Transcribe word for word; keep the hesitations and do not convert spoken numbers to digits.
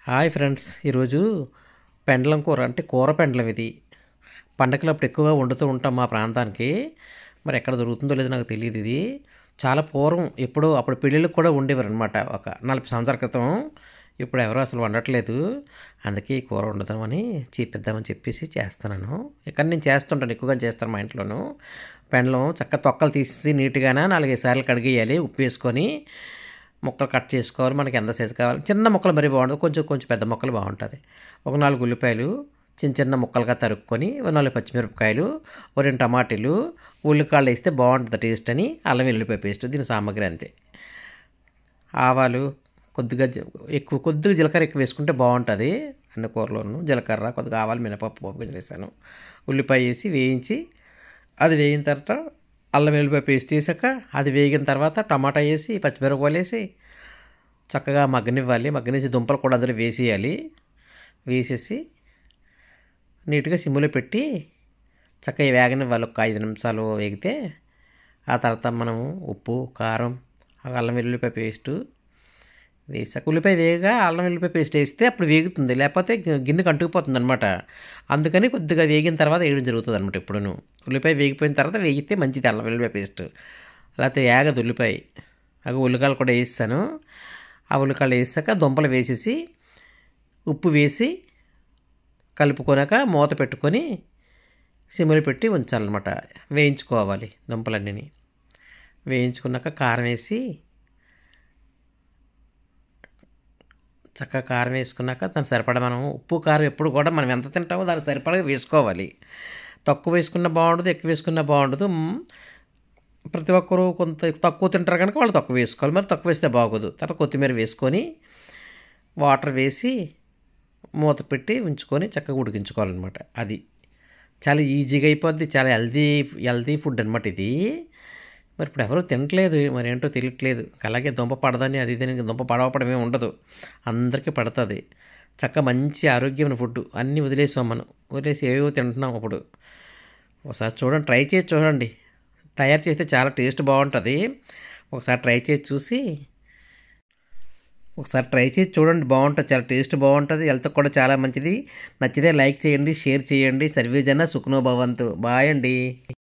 Hi friends, ఈరోజు పెండలం కూర అంటే కూర పెండలం. ఇది పండగలప్పుడు ఎక్కువగా వండుతూ ఉంటాం మా ప్రాంతానికి. మరి ఎక్కడ దొరుకుతుందో లేదో నాకు తెలియదు. ఇది చాలా పూర్వం ఎప్పుడో అప్పుడు పెళ్ళిళ్ళకి కూడా ఉండేవారు అనమాట, ఒక నలభై సంవత్సరాల క్రితం. ఇప్పుడు ఎవరు అసలు వండట్లేదు. అందుకే ఈ కూర వండుదామని చూపిద్దామని చెప్పేసి చేస్తున్నాను. ఇక్కడ నేను చేస్తుంటాను, ఎక్కువగా చేస్తాను మా ఇంట్లోనూ. పెండలం చక్కగా తొక్కలు తీసి నీట్గానే నాలుగైదు సార్లు కడిగేయాలి, ఉప్పు వేసుకొని ముక్కలు కట్ చేసుకోవాలి. మనకి ఎంత సైజు కావాలి, చిన్న ముక్కలు మరీ బాగుంటుంది, కొంచెం కొంచెం పెద్ద ముక్కలు బాగుంటుంది. ఒక నాలుగు ఉల్లిపాయలు చిన్న చిన్న ముక్కలుగా తరుక్కొని, ఒక నాలుగు పచ్చిమిరపకాయలు, ఒక రెండు టమాటీలు, ఉల్లికాయలు వేస్తే బాగుంటుంది టేస్ట్ అని, అల్లం వెల్లుల్లిపాయ పేస్ట్. దీని సామాగ్రి అంతే. ఆవాలు కొద్దిగా ఎక్కువ, కొద్దిగా జీలకర్ర ఎక్కువ వేసుకుంటే బాగుంటుంది అన్ని కూరలోనూ. జీలకర్ర కొద్దిగా ఆవాలు, మినపప్పు పోపు వేసాను. ఉల్లిపాయ వేసి వేయించి, అది వేగిన తర్వాత అల్లం వెల్లుల్లిపాయ పేస్ట్ వేసాక అది వేగిన తర్వాత టమాటా వేసి పచ్చిమిరపకాయలు వేసి చక్కగా మగ్గనివ్వాలి. మగ్గనిచ్చి దుంపలు కూడా అందులో వేసేయాలి. వేసేసి నీట్గా సిమ్లో పెట్టి చక్కగా వేగనివ్వాలి. ఒక ఐదు నిమిషాలు వేగితే ఆ తర్వాత మనం ఉప్పు, కారం, అల్లం వెల్లుల్లిపాయ పేస్టు వేసాక, ఉల్లిపాయ వేగగా అల్లం వెల్లుల్లిపాయ పేస్ట్ వేస్తే అప్పుడు వేగుతుంది, లేకపోతే గిన్నెకి అంటుకుపోతుంది అనమాట. అందుకని కొద్దిగా వేగిన తర్వాత వేయడం జరుగుతుంది అనమాట. ఎప్పుడును ఉల్లిపాయ వేగిపోయిన తర్వాత వేగితే మంచిది అల్లం వెల్లుల్లిపాయ పేస్ట్, లేకపోతే వేగదు ఉల్లిపాయ. అవి ఉల్లికాయలు కూడా వేసాను. ఆ ఉల్లికాయలు వేసాక దుంపలు వేసేసి ఉప్పు వేసి కలుపుకొనాక మూత పెట్టుకొని సిమ్లో పెట్టి ఉంచాలన్నమాట. వేయించుకోవాలి దుంపలన్నీ. వేయించుకున్నాక కారం వేసి చక్కగా కారం వేసుకున్నాక దానికి సరిపడా మనం ఉప్పు కారం ఎప్పుడు కూడా మనం ఎంత తింటామో దానికి సరిపడా వేసుకోవాలి. తక్కువ వేసుకున్న బాగుండదు, ఎక్కువ వేసుకున్న బాగుండదు. ప్రతి ఒక్కరూ కొంత తక్కువ తింటారు కనుక వాళ్ళు తక్కువ వేసుకోవాలి, మరి తక్కువ వేస్తే బాగోదు. తర్వాత కొత్తిమీర వేసుకొని వాటర్ వేసి మూత పెట్టి ఉంచుకొని చక్కగా ఉడికించుకోవాలన్నమాట. అది చాలా ఈజీగా అయిపోద్ది. చాలా హెల్దీ హెల్దీ ఫుడ్ అనమాట ఇది. మరి ఇప్పుడు ఎవరు తినట్లేదు, మరి ఏంటో తెలియట్లేదు. అలాగే దుంప పడదని అది ఇదని దుంప పడవపడమే ఉండదు, అందరికీ పడుతుంది. చక్కగా మంచి ఆరోగ్యమైన ఫుడ్ అన్నీ వదిలేసాం మనం, వదిలేసి ఏవో తింటున్నాం. ఇప్పుడు ఒకసారి చూడండి, ట్రై చేసి చూడండి. తయారు చేస్తే చాలా టేస్ట్ బాగుంటుంది. ఒకసారి ట్రై చేసి చూసి ఒకసారి ట్రై చేసి చూడండి, బాగుంటుంది. చాలా టేస్ట్ బాగుంటుంది, హెల్త్కి కూడా చాలా మంచిది. నచ్చితే లైక్ చేయండి, షేర్ చేయండి. సర్వే జన సుఖనో భవంతు. బాయ్ అండి.